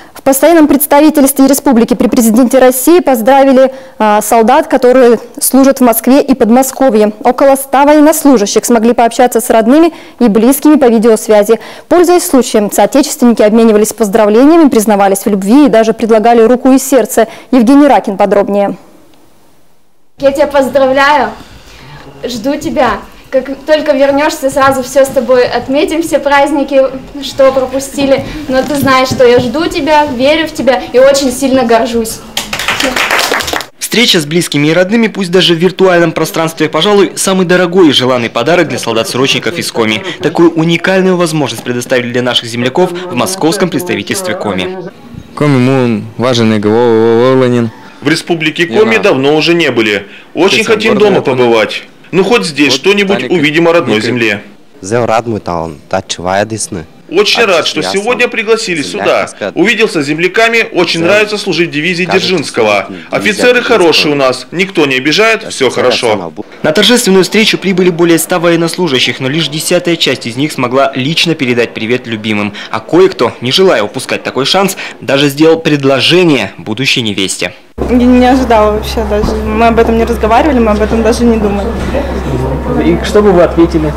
В постоянном представительстве республики при президенте России поздравили солдат, которые служат в Москве и Подмосковье. Около 100 военнослужащих смогли пообщаться с родными и близкими по видеосвязи. Пользуясь случаем, соотечественники обменивались поздравлениями, признавались в любви и даже предлагали руку и сердце. Евгений Ракин подробнее. Я тебя поздравляю, жду тебя. Как только вернешься, сразу все с тобой отметим, все праздники, что пропустили. Но ты знаешь, что я жду тебя, верю в тебя и очень сильно горжусь. Встреча с близкими и родными, пусть даже в виртуальном пространстве, пожалуй, самый дорогой и желанный подарок для солдат-срочников из Коми. Такую уникальную возможность предоставили для наших земляков в московском представительстве Коми. Коми важен и в республике Коми давно уже не были. Очень хотим дома побывать. Ну хоть здесь что-нибудь увидим о родной земле. Очень рад, что сегодня пригласили сюда. Увиделся с земляками, очень нравится служить в дивизии Дзержинского. Офицеры хорошие у нас, никто не обижает, все хорошо. На торжественную встречу прибыли более 100 военнослужащих, но лишь 10-я часть из них смогла лично передать привет любимым. А кое-кто, не желая упускать такой шанс, даже сделал предложение будущей невесте. Я не ожидала вообще даже. Мы об этом не разговаривали, мы об этом даже не думали. И что бы вы ответили?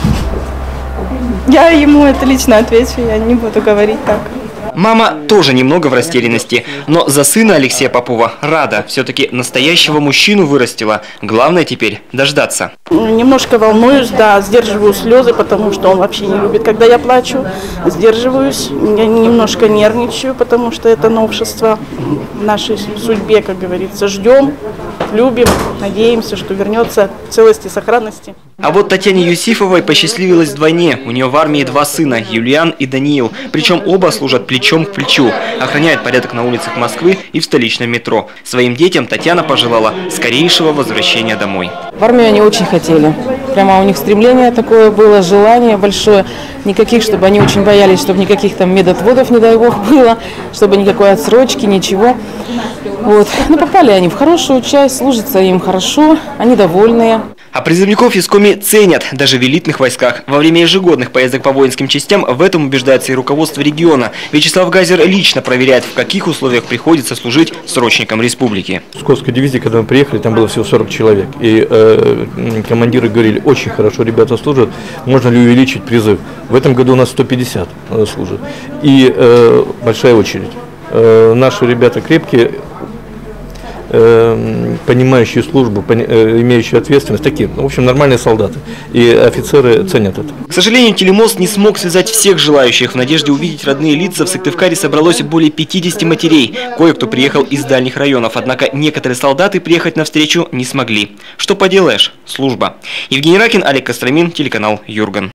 Я ему это лично отвечу, я не буду говорить так. Мама тоже немного в растерянности, но за сына Алексея Попова рада. Все-таки настоящего мужчину вырастила. Главное теперь дождаться. Немножко волнуюсь, да, сдерживаю слезы, потому что он вообще не любит, когда я плачу. Сдерживаюсь, я немножко нервничаю, потому что это новшество в нашей судьбе, как говорится. Ждем, любим, надеемся, что вернется в целости и сохранности. А вот Татьяне Юсифовой посчастливилось вдвойне. У нее в армии 2 сына, Юлиан и Даниил. Причем оба служат плечом к плечу. Охраняют порядок на улицах Москвы и в столичном метро. Своим детям Татьяна пожелала скорейшего возвращения домой. В армию они очень хотели. Прямо у них стремление такое было, желание большое. Никаких, чтобы они очень боялись, чтобы никаких там медотводов, не дай бог, было. Чтобы никакой отсрочки, ничего. Вот. Но попали они в хорошую часть, служится им хорошо, они довольные. А призывников из Коми ценят даже в элитных войсках. Во время ежегодных поездок по воинским частям в этом убеждается и руководство региона. Вячеслав Газер лично проверяет, в каких условиях приходится служить срочникам республики. В Псковской дивизии, когда мы приехали, там было всего 40 человек. И командиры говорили, очень хорошо ребята служат, можно ли увеличить призыв. В этом году у нас 150 служат. И большая очередь. Наши ребята крепкие, понимающие службу, имеющие ответственность, такие, в общем, нормальные солдаты. И офицеры ценят это. К сожалению, телемост не смог связать всех желающих. В надежде увидеть родные лица в Сыктывкаре собралось более 50 матерей. Кое-кто приехал из дальних районов, однако некоторые солдаты приехать навстречу не смогли. Что поделаешь, служба. Евгений Ракин, Олег Костромин, телеканал Юрган.